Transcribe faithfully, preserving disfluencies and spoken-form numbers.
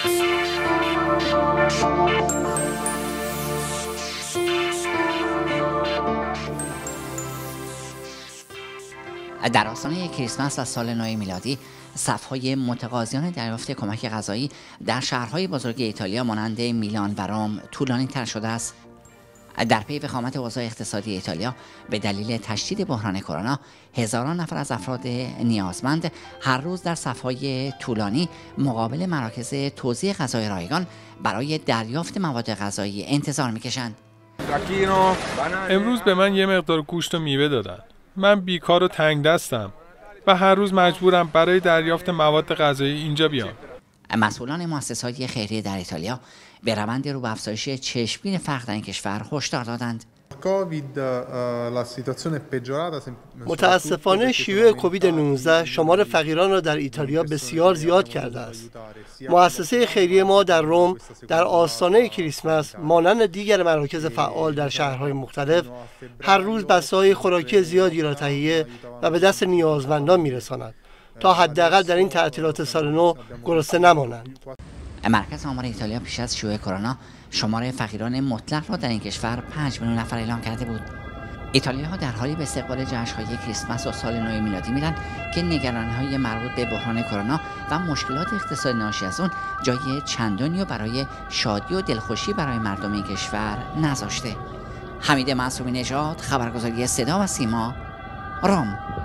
در آستانه کریسمس و سال نو میلادی صف‌های متقاضیان دریافت کمک غذایی در شهرهای بزرگ ایتالیا مانند میلان و روم طولانی‌تر شده است. در پی وخامت اوضاع اقتصادی ایتالیا به دلیل تشدید بحران کرونا، هزاران نفر از افراد نیازمند هر روز در صف‌های طولانی مقابل مراکز توزیع غذای رایگان برای دریافت مواد غذایی انتظار می‌کشند. امروز به من یه مقدار گوشت و میوه دادن. من بیکار و تنگ دستم و هر روز مجبورم برای دریافت مواد غذایی اینجا بیام. مسئولان مؤسسه‌های خیریه در ایتالیا به روند رو به افزایش چشمگیر فقر در این کشور هشدار دادند. متاسفانه شیوع کووید نوزده شمار فقیران را در ایتالیا بسیار زیاد کرده است. مؤسسه خیریه ما در روم در آستانه کریسمس مانند دیگر مراکز فعال در شهرهای مختلف هر روز بسته‌های خوراکی زیادی را تهیه و به دست نیازمندان می‌رساند تا حداقل در این تعطیلات سال نو گرسنه نمانند. مرکز آمار ایتالیا پیش از شیوع کرونا شمار فقیران مطلق را در این کشور پنج میلیون نفر اعلام کرده بود. ایتالیایی‌ها در حالی به استقبال جشن‌های کریسمس و سال نو میلادی میرن که نگرانی‌های مربوط به بحران کرونا و مشکلات اقتصادی ناشی از اون جای چندانی و برای شادی و دلخوشی برای مردم این کشور نذاشته. حمید معصومی نژاد، خبرگزاری صدا و سیما، روم.